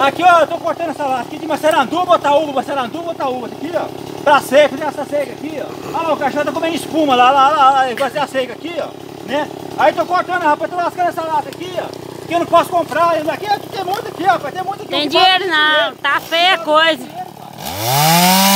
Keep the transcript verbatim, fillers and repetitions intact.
Aqui, ó, eu tô cortando essa lata aqui de maçaranduba, outra uva, maçaranduba, outra uva. Aqui, ó. Tá seco, tem essa seca aqui, ó. Olha lá, o cachorro tá comendo espuma lá, lá, lá, lá. Vai ser a seca aqui, ó. Né? Aí tô cortando, rapaz, tô lascando essa lata aqui, ó. Que eu não posso comprar. Aqui, aqui tem muito aqui, ó. Tem muito aqui. Tem dinheiro não, tá feia a coisa.